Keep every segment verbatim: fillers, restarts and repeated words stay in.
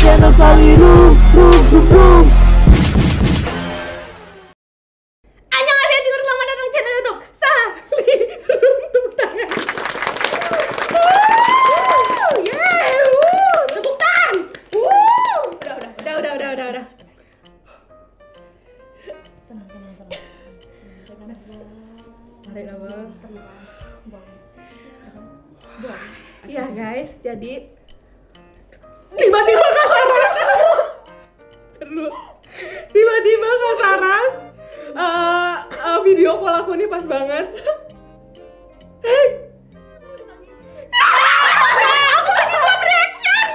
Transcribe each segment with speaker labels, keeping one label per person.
Speaker 1: channel Salirum Rum Rum Rum.
Speaker 2: Annyeonghaseyo juga, selamat datang di channel YouTube Salirum. Tepuk tangan. Yeay, wuh, tepuk tangan. Wuh. Udah, udah, udah, udah, udah, udah, udah.
Speaker 3: Tenang, tenang, tenang.
Speaker 2: Tarik nafas. Ya guys, jadi tiba-tiba Kak Saras tiba-tiba Kak Saras uh, uh, video call aku nih pas banget. Hey. Aku lagi buat reaction.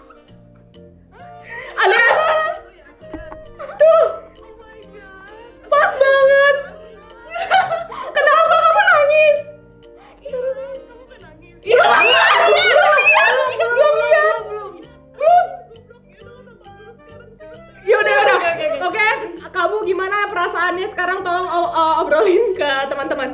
Speaker 2: Alias tuh pas banget. Kenapa kamu nangis? Iya, iya, belum lihat, belum lihat, belum, belum. Yaudah, yaudah, oke. Kamu gimana perasaannya sekarang? Tolong o- o- obrolin ke teman-teman.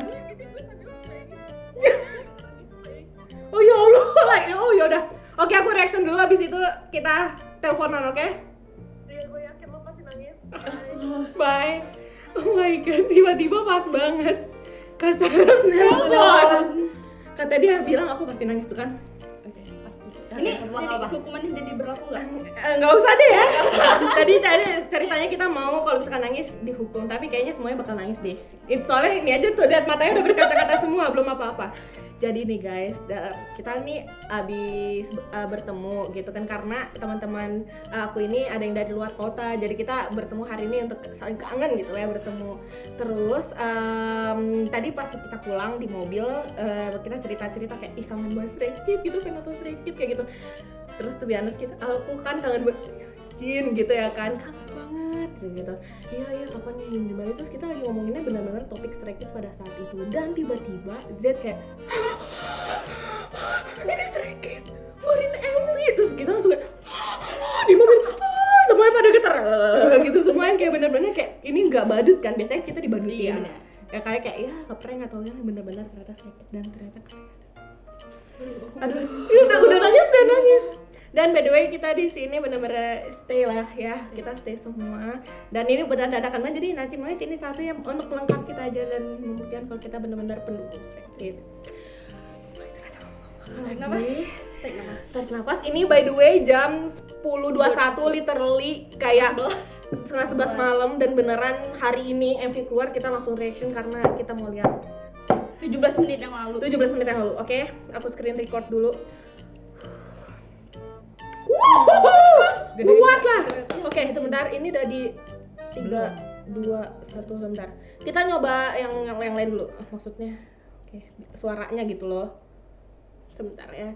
Speaker 2: Oh ya Allah, like, oh yaudah. Oke, aku reaction dulu. Abis itu kita teleponan, oke?
Speaker 4: Iya, gue yakin lo pasti nangis.
Speaker 2: Bye. Oh my god, tiba-tiba pas banget. Kak Saras nelfon. Kata dia bilang aku pasti nangis tuh kan.
Speaker 3: Ini jadi hukumannya jadi berlaku nggak?
Speaker 2: Eh, nggak usah deh ya. Tadi tadi ceritanya kita mau kalau misalkan nangis dihukum, tapi kayaknya semuanya bakal nangis deh. It, soalnya ini aja tuh lihat matanya udah berkata-kata semua, belum apa-apa. Jadi nih guys, da- kita nih abis uh, bertemu gitu kan, karena teman-teman uh, aku ini ada yang dari luar kota, jadi kita bertemu hari ini untuk saling kangen gitu ya, bertemu. Terus um, tadi pas kita pulang di mobil, uh, kita cerita-cerita kayak ih kangen banget Stray Kids gitu, pengen nonton Stray Kids kayak gitu. Terus tuh biasa kita, aku kan kangen banget Jin gitu ya kan, kangen banget gitu. Iya iya kapan nih di Bali. Terus kita lagi ngomonginnya benar-benar topik Stray Kids pada saat itu, dan tiba-tiba Z kayak ini Stray Kids ngeluarin M V. Terus kita langsung kayak di mobil, ah, semuanya pada getar gitu, semuanya kayak benar-benar kayak ini nggak badut kan, biasanya kita dibadutin.
Speaker 3: Iya.
Speaker 2: Ya kayak kayak ya keprank atau yang benar-benar ternyata Stray Kids, dan ternyata aduh ya udah udah nangis udah nangis. Dan by the way kita di sini benar-benar stay lah ya, kita stay semua. Dan ini benar dadakan banget, jadi Naci mau sini satu yang untuk pelengkap kita aja dan membuktikan kalau kita benar-benar pendukung Stray Kids.
Speaker 3: Tarik nafas. Tarik nafas.
Speaker 2: Tarik nafas. Ini by the way jam sepuluh dua puluh satu literally kayak setengah sebelas malam, dan beneran hari ini M V keluar kita langsung reaction karena kita mau lihat
Speaker 3: tujuh belas menit yang lalu.
Speaker 2: tujuh belas menit yang lalu. Oke, aku screen record dulu. Wow, kuat lah. Oke, sebentar, ini udah di tiga, dua, satu, sebentar. Kita nyoba yang yang, yang lain dulu. Maksudnya, oke, suaranya gitu loh. Sebentar ya.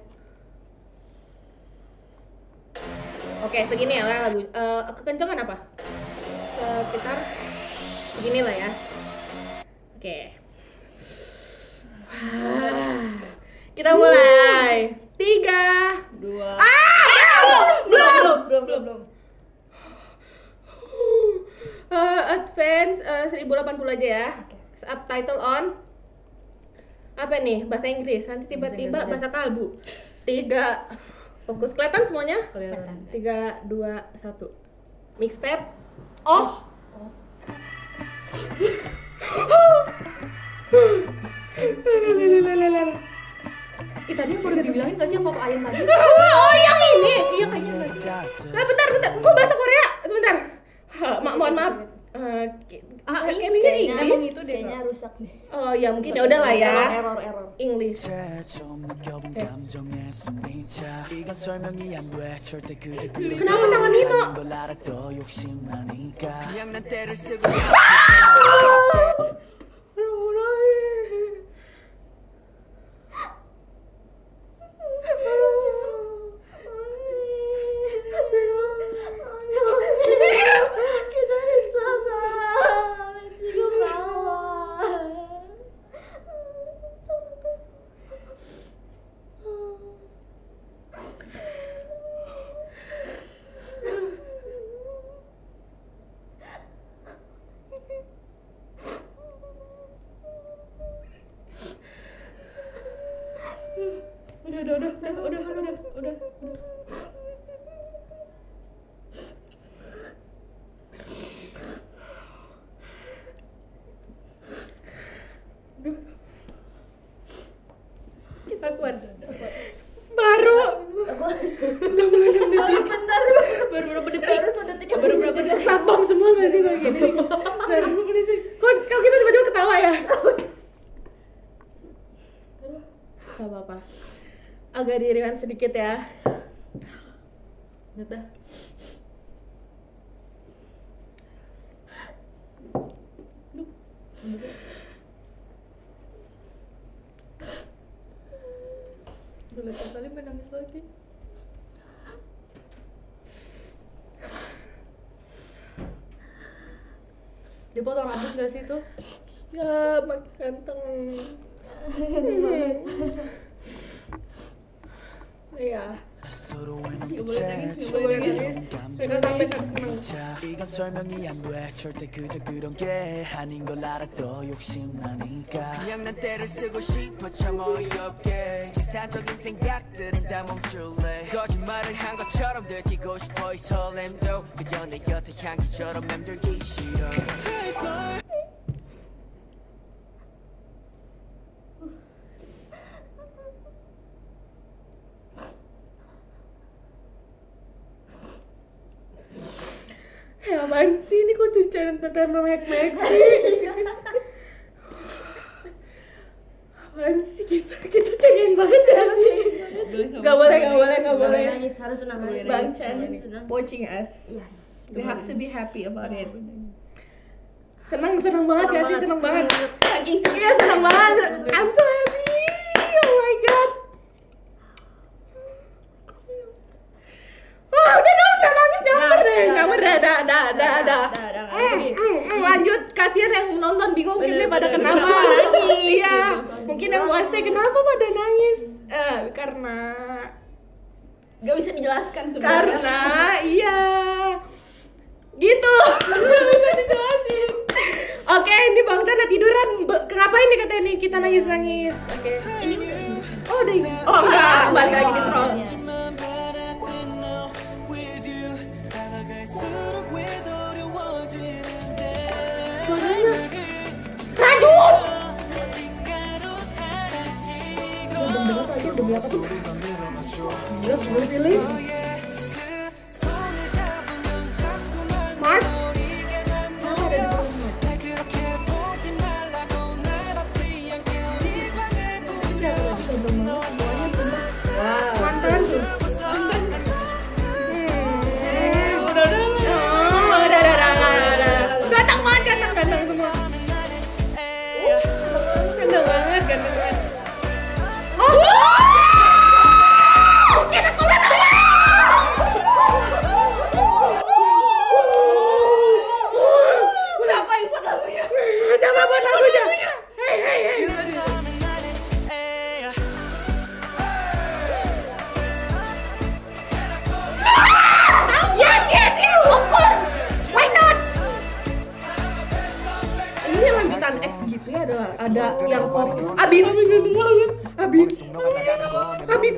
Speaker 2: Oke, segini ya lagu. Uh, kekencangan apa? Sekitar segini lah ya. Oke. Kita mulai. Tiga,
Speaker 3: Dua.
Speaker 2: ah, belum, belum,
Speaker 3: belum, belum, belum.
Speaker 2: Uh, advance uh, seribu delapan puluh aja ya. Subtitle on. Apa nih? Bahasa Inggris. Nanti tiba-tiba bahasa kalbu. Tiga. Fokus. Kelihatan semuanya?
Speaker 3: Kelihatan.
Speaker 2: Tiga, dua, satu. Mixtape. Oh.
Speaker 3: Oh. Ih tadi yang baru dibilangin gak sih yang foto Ayan tadi?
Speaker 2: Oh, yang ini.
Speaker 3: Iya kayaknya enggak.
Speaker 2: Nah, bentar, bentar. Kok bahasa Korea? Sebentar. Ha, ma mohon maaf. Uh,
Speaker 3: Ah,
Speaker 2: kayak
Speaker 3: Inggris.
Speaker 2: bisa
Speaker 3: Kayaknya
Speaker 2: Inggris.
Speaker 3: itu deh.
Speaker 4: Kayaknya rusak deh.
Speaker 2: Oh ya mungkin ya udah lah ya.
Speaker 3: Error, error.
Speaker 2: English.
Speaker 1: Kenapa tangan Nino?
Speaker 4: Kita di sana. Cium bawah.
Speaker 2: Udah, udah, udah, udah, udah, udah, udah, udah. Udah mulai enam detik.
Speaker 3: Bentar, baru berapa detik? Baru satu detik.
Speaker 2: Baru berapa detik? Satpam semua nggak sih kayak gini? Baru berapa detik? Kok kok kita tiba-tiba ketawa ya? Gak apa-apa. Agak diriwan sedikit ya. Udah. Udah kali menangis lagi. Dia potong rambut gak sih tuh? Ya, makin ganteng. Iya. Gak boleh nangis, gak boleh nangis. Sudah sampai seneng.
Speaker 1: 이건 설명이 안 돼 절대 그저 그런 게 아닌 걸 알아도 욕심나니까 그냥 난 때를 쓰고 싶어 참 어이없게 계산적인 생각들은 다 멈출래 거짓말을 한 것처럼 들키고 싶어 이 설렘도 그저 내 곁에 향기처럼 맴돌기 싫어
Speaker 2: Ya apaan sih, ini kok tulisan tentang mek-mek sih? Apaan sih kita? Kita cengeng banget ya sih? Gak boleh, gak boleh, gak boleh.
Speaker 3: Nangis, harus senang.
Speaker 2: Bang Chan watching us. We have to be happy about it. Senang, senang banget ya sih, senang banget. Saking iya senang banget. I'm so happy. Oh my god. Wah, udah dong, udah nangis, jangan deh, nggak merah, dah, dah, dah, dah. Lanjut, kasihan yang nonton bingung mungkin pada kenapa lagi. Iya, mungkin yang puasnya kenapa pada nangis? Eh, karena
Speaker 3: Gak bisa dijelaskan sebenarnya.
Speaker 2: karena iya, gitu. Gak bisa dijelasin. Oke, ini Bang Chan udah tiduran. Be- Kenapa ini katanya nih kita nangis nangis? Oke. Oh, udah ini. Oh enggak, balik lagi di troll. Raju! March? Wow. Mantan tuh. Mantan. Hmm. Udah, udah, udah, udah, udah. Ganteng banget, ganteng, ganteng semua. Ganteng banget, ganteng banget. Oh! Kita keluar aja! Siapa yang buat lagunya? Siapa buat lagunya? Hei, hei, hei. Yes, yes, yes, of course. Why not? Ini lanjutan X gitu ya, ada ada yang kok Abin Abin banget. Abin. Abin.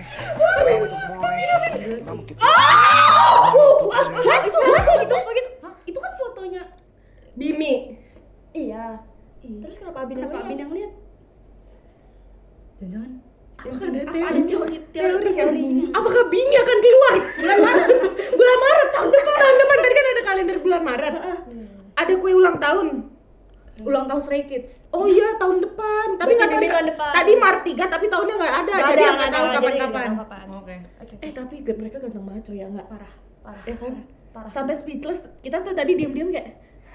Speaker 2: Oh! What? Itu apa gitu?
Speaker 3: Hah? Itu kan fotonya.
Speaker 2: Bimi.
Speaker 3: Iya. Terus kenapa Abin yang
Speaker 2: Kenapa Abin
Speaker 3: lihat?
Speaker 2: yang lihat?
Speaker 3: Jangan.
Speaker 2: Apakah ada
Speaker 3: Apa ada teori
Speaker 2: teori
Speaker 3: teori ini?
Speaker 2: Apakah Bini akan keluar bulan Maret? Bulan Maret tahun depan. Tahun depan tadi kan ada kalender bulan Maret. Ada kue ulang tahun.
Speaker 3: Ulang tahun Stray Kids.
Speaker 2: Oh iya tahun depan. Tapi nggak tahu
Speaker 3: Berarti tahun
Speaker 2: nih,
Speaker 3: depan.
Speaker 2: Tadi Maret tiga tapi tahunnya nggak ada.
Speaker 3: Nggak
Speaker 2: Jadi
Speaker 3: ada,
Speaker 2: nggak
Speaker 3: nggak
Speaker 2: tahu
Speaker 3: ada,
Speaker 2: kapan-kapan.
Speaker 3: jadi kapan.
Speaker 4: Oke.
Speaker 2: Eh tapi g- mereka ganteng banget coy ya nggak?
Speaker 3: Parah. Parah.
Speaker 2: Ya kan?
Speaker 3: Parah.
Speaker 2: Sampai speechless. Kita tuh tadi diam-diam kayak.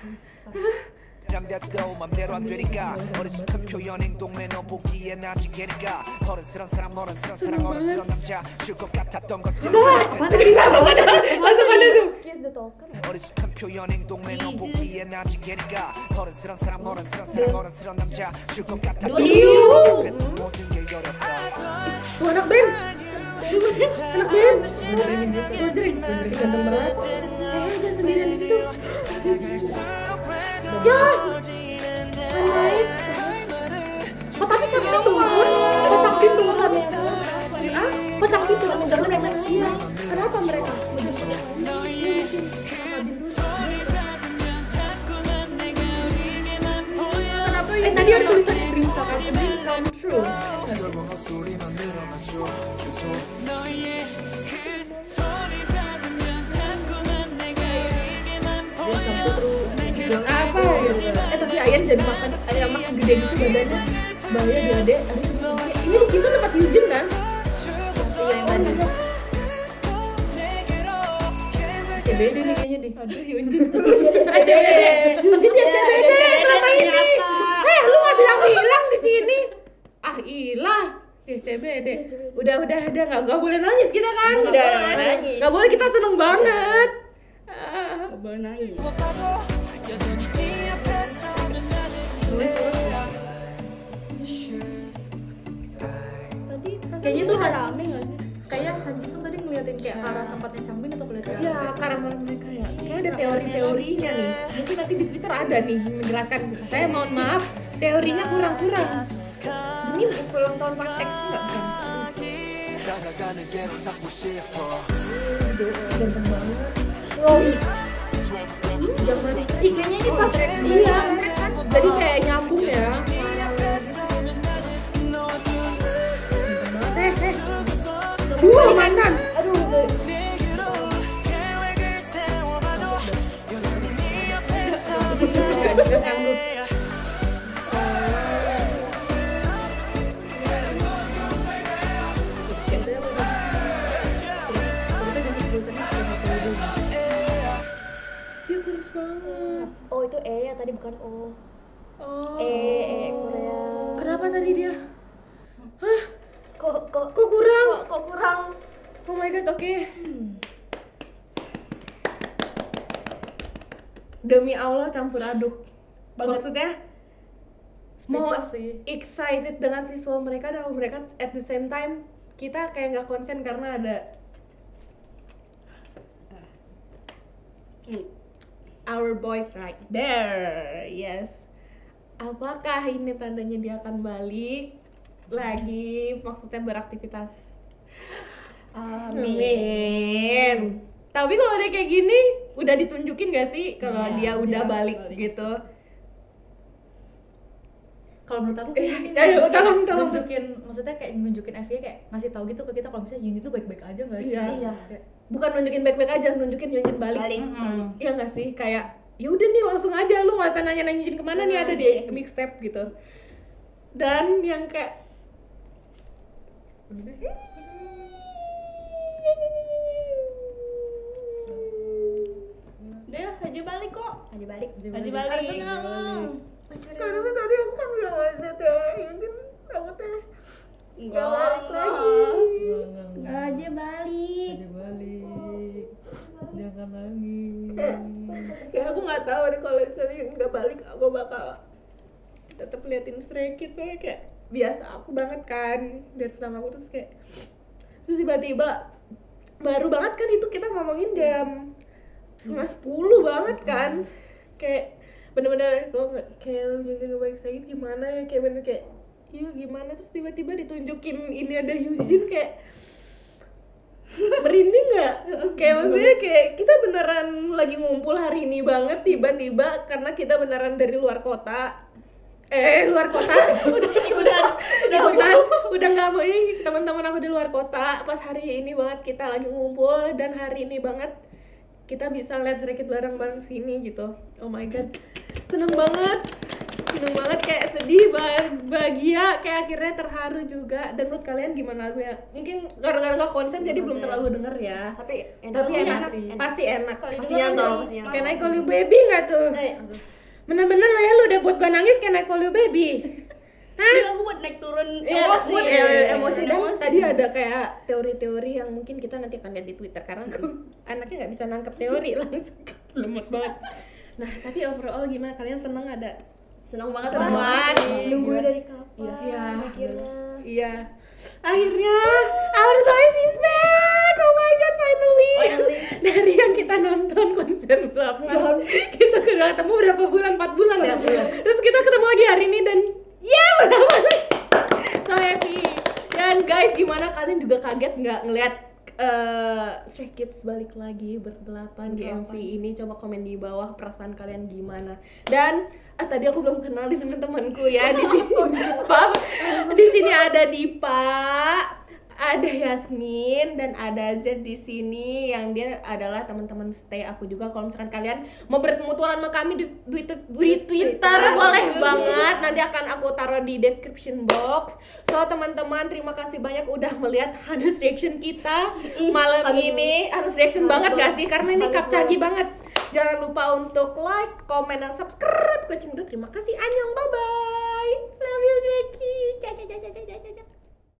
Speaker 1: 잠겼도 맘대로 안 되니까 어리숙한 표현 행동 매너 보기엔 아직 예니까 어른스런 사람 어른스런 사랑 어른스런 남자 줄 것 같았던 것들
Speaker 2: Masuk ada, masuk ada tuh.
Speaker 3: Kiss the talker.
Speaker 1: 어리숙한 표현 행동 매너 보기엔 아직 예니까 어른스런 사람 어른스런 사랑 어른스런 남자 줄 것 같았던
Speaker 2: Iu.
Speaker 1: 것들 모든 게 어렵다
Speaker 2: Tuh anak band. Anak band. Tuh jadi ganteng banget. Eh jangan sendirian di situ. Ya. Naik. Oh tapi sakti turun. Oh sakti turun. Ah, kok sakti turun dengan yang iya. Kenapa mereka? Kenapa? Eh tadi ada tulisan dreams come true. Dreams come true.
Speaker 1: 계속 너의 그 손이 잡으면 자꾸만 내가 이기만 보여
Speaker 2: bilang apa gitu. Eh tapi Ayan jadi makan ayam makan gede gitu badannya. Bahaya dia adek. Ini itu tempat Yujin kan? Iya yang tadi. C B D nih kayaknya deh. Aduh Yujin. C B D. Yujin dia C B D. Kenapa ini? Eh lu nggak bilang-bilang di sini. Ah ilah. Di C B D. Udah udah udah nggak nggak boleh nangis kita kan? Udah nangis. Nggak boleh, kita seneng banget. Nggak boleh nangis.
Speaker 1: 여전히 네 앞에 서면 나는
Speaker 3: Tadi
Speaker 2: Kayaknya tuh
Speaker 3: rame nggak sih?
Speaker 2: Kayak Han Jisung tadi ngeliatin kayak arah tempatnya Changbin atau kelihatan? Iya, ke arah mana mereka ya. Kayak ada teori-teorinya nih. Mungkin nanti di Twitter ada nih menjelaskan. Saya mohon maaf, teorinya kurang-kurang. Ini ulang tahun praktek enggak kan?
Speaker 1: 다가가는 게로 잡고 싶어
Speaker 2: Ganteng banget. Wow. Zaman ih kayaknya ini pas iya. Jadi kayak nyambung ya. Eh, eh. Dua mantan. Aduh. Dia kurus banget.
Speaker 4: Oh itu E ya tadi bukan O.
Speaker 2: Oh.
Speaker 4: E E Korea.
Speaker 2: Kenapa tadi dia? Hah?
Speaker 4: Kok kok
Speaker 2: Kok kurang?
Speaker 4: kok, kok kurang?
Speaker 2: Oh my god, oke. Demi Allah campur aduk. Maksudnya mau excited dengan visual mereka dan mereka at the same time kita kayak nggak konsen karena ada our boys right there. Yes. Apakah ini tandanya dia akan balik lagi, maksudnya beraktivitas? Amin. Tapi kalau dia kayak gini, udah ditunjukin gak sih kalau
Speaker 3: Ya,
Speaker 2: dia udah
Speaker 3: dia
Speaker 2: balik,
Speaker 3: balik.
Speaker 2: gitu?
Speaker 3: Kalau menurut aku
Speaker 2: Eh,
Speaker 3: mungkin
Speaker 2: ayo, tolong, tolong.
Speaker 3: nunjukin, maksudnya kayak nunjukin F Y kayak ngasih tahu gitu ke kita kalau misalnya Yunjin tuh baik-baik aja nggak sih?
Speaker 2: Iya.
Speaker 3: Kayak,
Speaker 2: Bukan nunjukin baik-baik aja, nunjukin Yunjin balik.
Speaker 4: Balik.
Speaker 3: mm-mm.
Speaker 2: Iya nggak sih? Kayak ya udah nih langsung aja, lu nggak usah nanya-nanya Yunjin kemana nih, ada di mixtape gitu. Dan yang kayak
Speaker 3: Dia aja balik kok.
Speaker 4: Aja balik.
Speaker 3: Aja balik.
Speaker 4: Harus senang.
Speaker 2: karena tadi aku kan bilang aja ya Yunjin takutnya nggak balik lagi.
Speaker 4: Aja balik.
Speaker 3: balik. Jangan nangis.
Speaker 2: Ya aku nggak tahu nih kalau misalnya nggak balik aku bakal tetap liatin Stray Kids, soalnya kayak biasa aku banget kan biar pertama aku terus kayak terus tiba-tiba baru banget kan itu kita ngomongin jam setengah sepuluh banget kan, kayak bener-bener kok nggak kayak jadi nggak baik lagi gimana ya, kayak bener kayak iya gimana, terus tiba-tiba ditunjukin ini ada Yunjin kayak merinding nggak? Kayak maksudnya kayak kita beneran lagi ngumpul hari ini banget, tiba-tiba karena kita beneran dari luar kota eh luar kota udah ikutan udah ikutan udah nggak mau, ini teman-teman aku di luar kota pas hari ini banget kita lagi ngumpul dan hari ini banget kita bisa lihat sedikit bareng-bareng sini gitu. Oh my god, seneng banget seneng banget, kayak sedih, bahagia, kayak akhirnya terharu juga. Dan menurut kalian gimana lagunya? Mungkin gara-gara nggak konsen jadi belum terlalu denger ya,
Speaker 4: Tapi enak.
Speaker 2: tapi
Speaker 3: Enak
Speaker 2: enak
Speaker 3: sih.
Speaker 2: pasti enak.
Speaker 3: Sekali
Speaker 4: Pasti
Speaker 3: denger
Speaker 4: nyantol,
Speaker 3: langsung-
Speaker 4: pasti nyantol.
Speaker 2: Can I call you baby nggak tuh?
Speaker 4: Eh,
Speaker 2: Bener-bener lah ya, lu udah buat gua nangis, can I call you baby? Hah?
Speaker 3: Dia lagu buat naik turun
Speaker 2: Ya,
Speaker 3: emosi.
Speaker 2: buat eh, emosi. Dan
Speaker 3: Emosi.
Speaker 2: tadi ada kayak teori-teori yang mungkin kita nanti akan lihat di Twitter karena aku anaknya nggak bisa nangkep teori langsung lemot banget. Nah tapi overall gimana, kalian seneng ada?
Speaker 4: senang banget
Speaker 2: Senang
Speaker 4: lah.
Speaker 2: banget.
Speaker 4: Nunggu
Speaker 2: Gila.
Speaker 4: dari kapan?
Speaker 2: Iya.
Speaker 4: Akhirnya.
Speaker 2: Iya. Akhirnya our boys is back. Oh my god, finally.
Speaker 4: Finally.
Speaker 2: Dari yang kita nonton konser delapan, kita sudah ketemu berapa bulan? empat bulan ya. Terus kita ketemu lagi hari ini dan ya benar-benar so happy. Dan guys, gimana kalian juga kaget nggak ngelihat uh, Stray Kids balik lagi berdelapan di M V ini? Coba komen di bawah perasaan kalian gimana. Dan ah, tadi aku belum kenalin teman-temanku ya di sini. Maaf, di sini ada Dipa, ada Yasmin dan ada Z di sini yang dia adalah teman-teman stay aku juga. Kalau misalkan kalian mau bermutualan sama kami di, di, di, di Twitter boleh banget. Nanti akan aku taruh di description box. So teman-teman terima kasih banyak udah melihat Hanus reaction kita malam
Speaker 4: aduh.
Speaker 2: ini. Hanus reaction
Speaker 4: Halus
Speaker 2: banget
Speaker 4: banget.
Speaker 2: gak sih? Karena ini
Speaker 4: Halus
Speaker 2: kapcagi
Speaker 4: banget.
Speaker 2: banget. Jangan lupa untuk like, komen, dan subscribe. Kucing dulu terima kasih. Annyeong, bye bye. Love you Zeki. Caca caca caca caca.